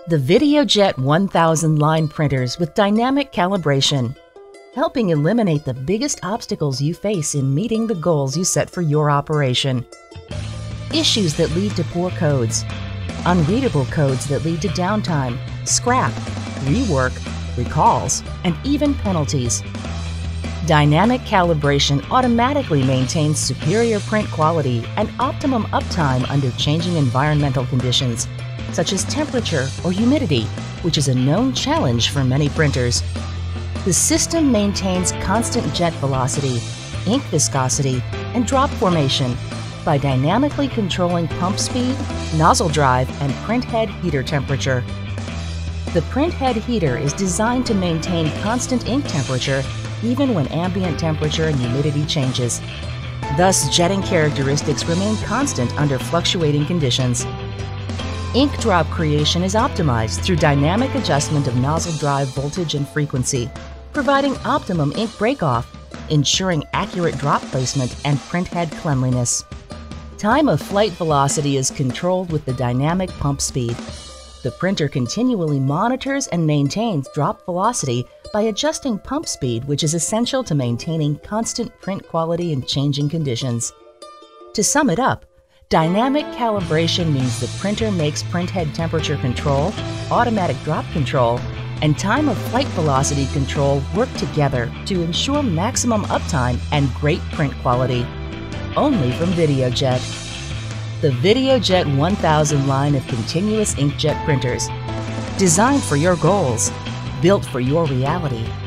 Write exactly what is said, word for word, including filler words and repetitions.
The VideoJet one thousand line printers with dynamic calibration, helping eliminate the biggest obstacles you face in meeting the goals you set for your operation. Issues that lead to poor codes, unreadable codes that lead to downtime, scrap, rework, recalls, and even penalties. Dynamic calibration automatically maintains superior print quality and optimum uptime under changing environmental conditions, such as temperature or humidity, which is a known challenge for many printers. The system maintains constant jet velocity, ink viscosity, and drop formation by dynamically controlling pump speed, nozzle drive, and print head heater temperature. The print head heater is designed to maintain constant ink temperature even when ambient temperature and humidity changes. Thus, jetting characteristics remain constant under fluctuating conditions. Ink drop creation is optimized through dynamic adjustment of nozzle drive voltage and frequency, providing optimum ink break-off, ensuring accurate drop placement and print head cleanliness. Time of flight velocity is controlled with the dynamic pump speed. The printer continually monitors and maintains drop velocity by adjusting pump speed, which is essential to maintaining constant print quality in changing conditions. To sum it up, dynamic calibration means the printer makes print head temperature control, automatic drop control, and time of flight velocity control work together to ensure maximum uptime and great print quality. Only from VideoJet. The VideoJet one thousand line of continuous inkjet printers, designed for your goals, built for your reality.